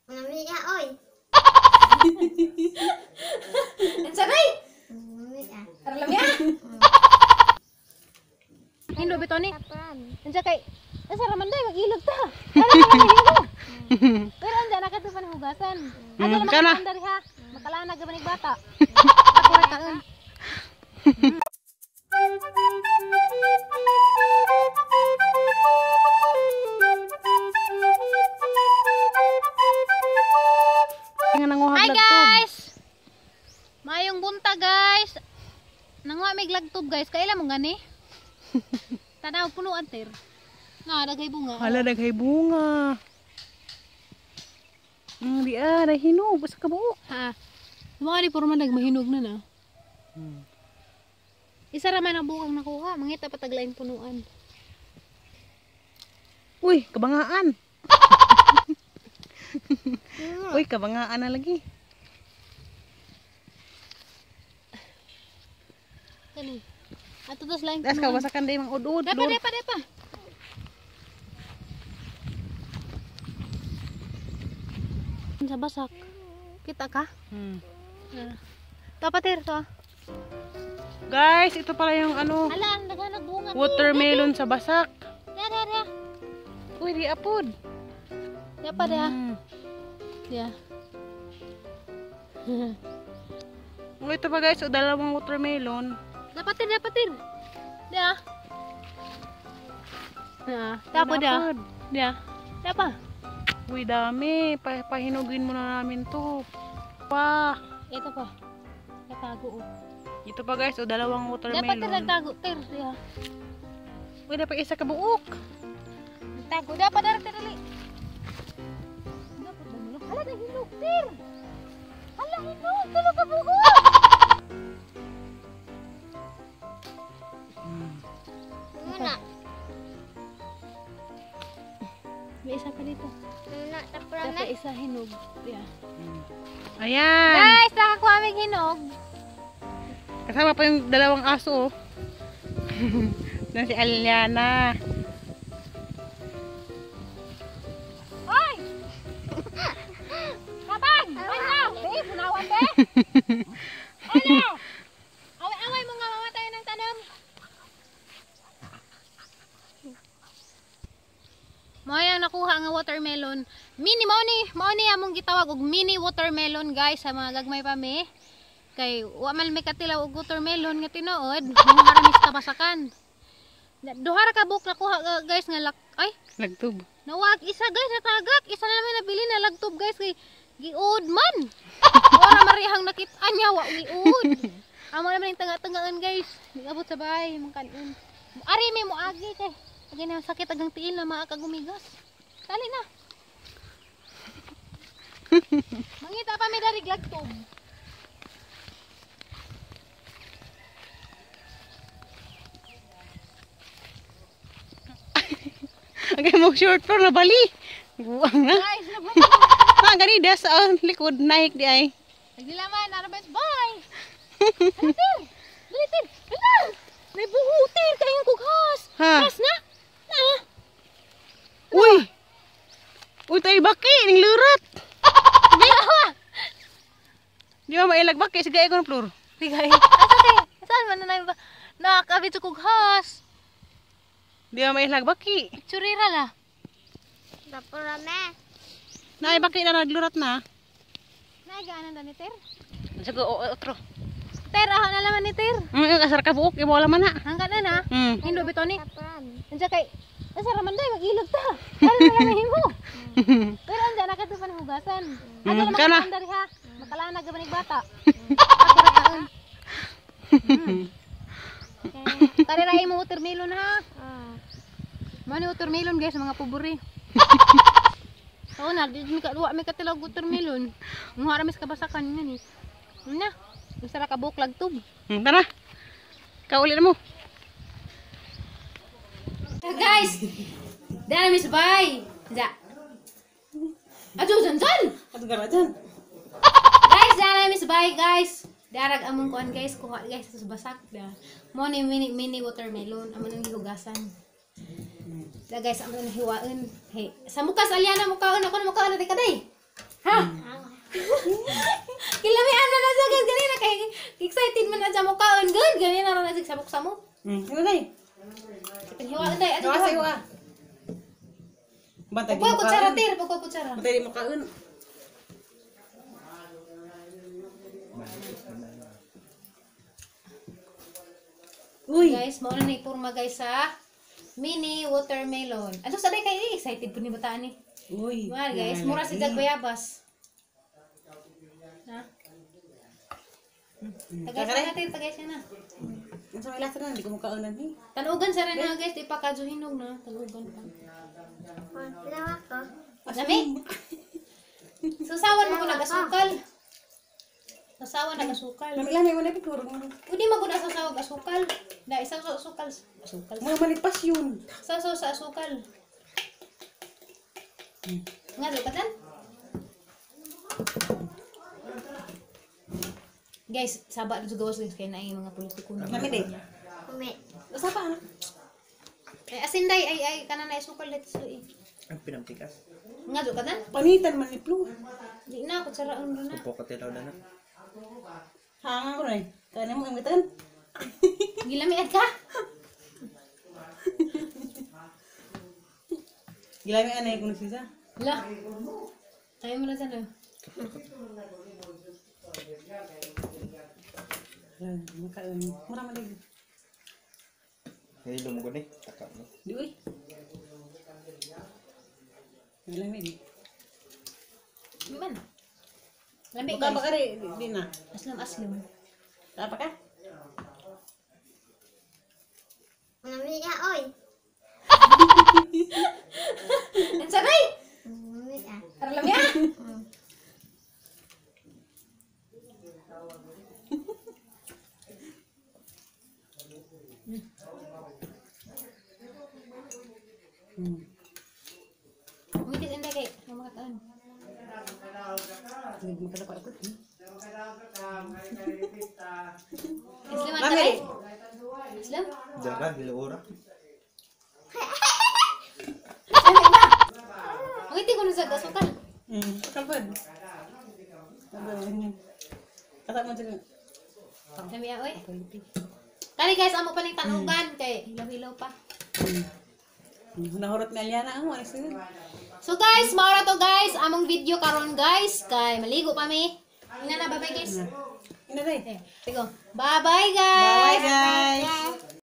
Nami ya, oy. Sanay! Nami ya. Aralam ya? Hindo bito ni. Kapan? Ansa kay asa raman day mag-ilog ta. Ano naman hindo? Pero anja na kadto hugasan. Ano naman kana. dari ha? Makalanag gaban ig bata. Ako ra kaon. Hi guys! Mayong bunta guys. Nanguha mig lagtob guys. Kaila mo gani? Tanaw punuan ter. Na daghay bunga. Hala, daghay bunga. Di hinog sa kabuok. Ha. Mga ni puro man nagmahinog na na. Isa ra man ang bukang nakuha. Mangita pataglaing punuan. Uy, kabangaan. Uy, kabangaan na lagi. Kani. Ato dos laing Das ka wasakan day mang udud. Depa. Sa basak. Kita ka? Tapatir to. Guys, ito pala yung ano, Ala, naghanag bunga. watermelon sa basak. Dia. Uy, di apod. Depa dia. Dia. Oh, ito pa guys, dalawang watermelon. Dapatir. Dia. Nah, tapo dia. Apod. Dia. Depa. Uy, dami. Pahinugin muna namin to. Pa. Ito pa. Natago. Ito pa guys, dalawang Dapat watermelon. nagtago. Tir. Dia. Uy, dapat isa kabuok. Nagtago. Dapat dali. Hala, nahinog. Tir. Hala, hinog. Tulo ka buo. Muna. May isa pa dito. Muna, tapos Dapat isa hinog. Dia. Ayan. Guys, nakakuha may hinog. Kasama pa yung dalawang aso. Na si Aliana. Hoy! Kapag! Ano? Be, punawan be! Ano? Away-away mo nga mamatay ng tanom. Mo yang nakuha nga watermelon. Mini mao ni among gitawag og mini watermelon guys sa mga gagmay pa mi. Kay wa man may katilaw og watermelon nga tinuod, mga haramis ka basakan. Duha ra ka buk nakuha guys nga ay Lagtub. nawag isa guys sa tagak. Isa na naman nabili na lagtob guys kay giud man. Ora marihang nakit-an niya wa giud. Amo naman yung tanga-tangaan guys. Di abot sa bahay mong kanon. Ari may mo agi kay agi na sakit agang tiil na maa ka gumigas. Dali na. Mangita pa may darig lagtob. Okay mo short floor na bali. Buwang na. Guys, nabot. Gani das likod naik di ay. Nagdilaman, arabes, bye! Halitin! Halitin! Hala! May buhutin kayong kughas! Ha? Gas na! Na! Uy. Uy tay baki ning lurat. Biyawa! Di ba mailag baki sige ko ng floor. Bigay. Asa kay? Saan man na ba? Nakakabit sa kughas. Di ba mailag baki. Tsurira la. tapos rame. Naay baki na naglurat na. Nagaanan na ni Ter? Sige otro. Ter, aho na laman ni Ter. Asar ka buok imo wala man na. Hanggang na na. Hindo bito ni. Kapan? Ansa kay asa raman day mag-ilog ta. Ano na lang himo? Pero anja na kadto pa hugasan. Ano naman kana. dari ha? Makalanag gaban ig bata. Ako ra kaon. Tari ra imo watermelon ha. Mani watermelon guys mga puburi. Oo na, di mi kadua mi katilaw watermelon. Mga aramis kabasakan ngani. Na. Isa ra ka buok lagtob. Tara. Kauli na mo. Guys, dahil miss bye. Ja. Aduh, janjan. Aduh garajan. Guys, dahil miss bye guys. Darag among kuan guys, kuha guys sa basak da. Mo ni mini watermelon amon ang hihugasan. Da guys, amon hiwaon. Hey, sa mukas Aliana mukaon ako na mukaon na kaday. Ha? Kilamian na sa guys ganina kay excited man na sa mo kaon good ganina na sa sabok sa mo. Ano day? Hiwa day ato. Hiwa sa hiwa. Bantay Pagko kutsara tir, pagko kutsara. Bantay di mo kaon. Uy. Guys, mao na ni porma guys sa mini watermelon. Ano sa day kay excited pud ni bataan ni. Uy. Well guys, mura si jag bayabas. Ha? Tagay sa natin, tagay siya na. Ang sa ilasa na, hindi ko makaunan eh. Tanugan sa rin na guys, di pa kadyo hinog na. Tanugan pa. Lawa ko. Lami? Susawan mo ko nagasukal. Sasawan nagasukal. Lami-lami mo na pikurong mo. Pwede maguna sa sawag asukal. Da, isang asukal. Asukal. Mga malipas yun. Sa asukal. Nga, lupatan? Guys, saba dito gawas guys kaya na yung mga politiko na. Lami din. Umi. Basta pa ano? Asinday, ay, kanan na isukal dito sa eh. Ang pinamtikas. Nga, lupatan? Panitan man ni Plu. Di na, kutsaraan mo na. Supo ka tilaw na na. Hanga ko na eh. Kaya mo ang gatan. Gilamiad ka? Gilami anay ko na siya. La. Ayaw mo na dyan eh. Makaon. Mura malig. Ngayon mo ni. Takap mo. Di uy. Gilami di. Di man. Lambi Baka guys. baka rin. Di na. Aslam. Apa ka? Umi ka, oy. Ang saray! Umi ka. Tara lambi ah! Umitit inday kay. Ang mga taon. Hindi makadapat ako. Islam ang Lami taray? di. Islam? Diyan ka, hiluura. Umitit ko na sa gasukal. Kapag. Kata mo dyan. Lambi ah, oy. Kani guys, amo pa ning tanugan kay hilaw-hilaw pa. Nahurot na Aliana ang walis yun. So guys, maura to guys, among video karon guys, kay maligo pa mi. Ina na, bye-bye guys. Ina day. Sige. Bye-bye guys. Bye guys.